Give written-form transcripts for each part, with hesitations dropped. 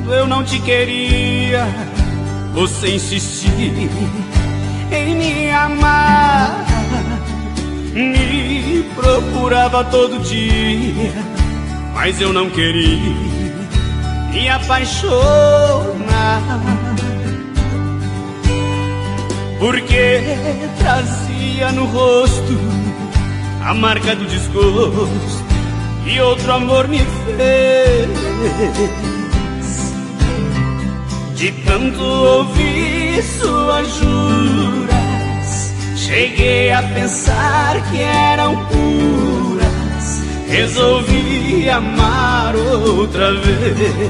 eu não te queria, você insistiu em me amar. Me procurava todo dia, mas eu não queria me apaixonar, porque trazia no rosto a marca do desgosto e outro amor me fez. De tanto ouvir suas juras, cheguei a pensar que eram puras. Resolvi amar outra vez.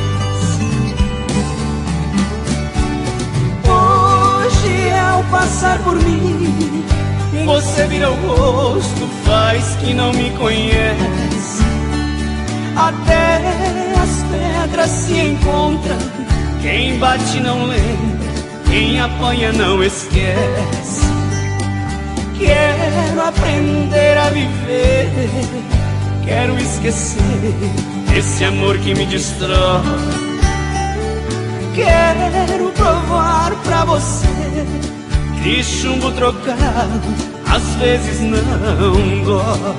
Hoje, ao passar por mim, você vira o rosto, faz que não me conhece. Até as pedras se encontram, quem bate não lembra, quem apanha não esquece. Quero aprender a viver, quero esquecer esse amor que me destrói. Quero provar pra você que chumbo trocado às vezes não dói.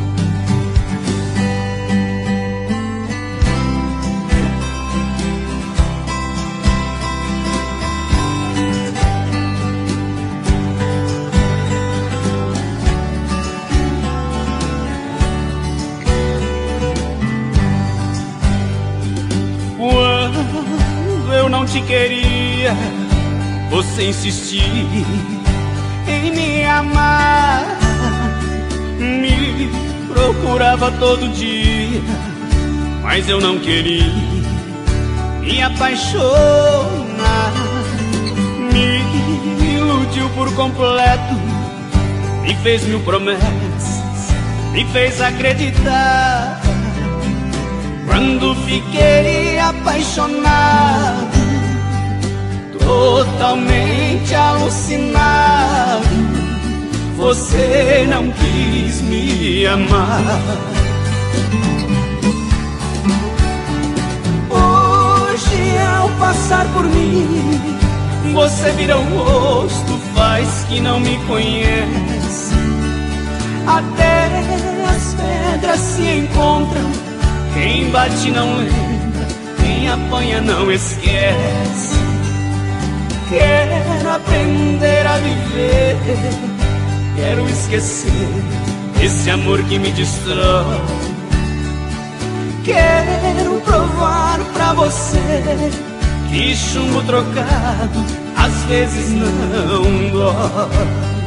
Quando eu não te queria, você insistiu em me amar. Me procurava todo dia, mas eu não queria me apaixonar. Me iludiu por completo, me fez mil promessas, me fez acreditar. Quando fiquei apaixonado, totalmente alucinado, você não quis me amar. Hoje, ao passar por mim, você vira o rosto, faz que não me conhece. Até as pedras se encontram, quem bate não lembra, quem apanha não esquece. Quero aprender a viver, quero esquecer esse amor que me destrói. Quero provar pra você que chumbo trocado às vezes não dói.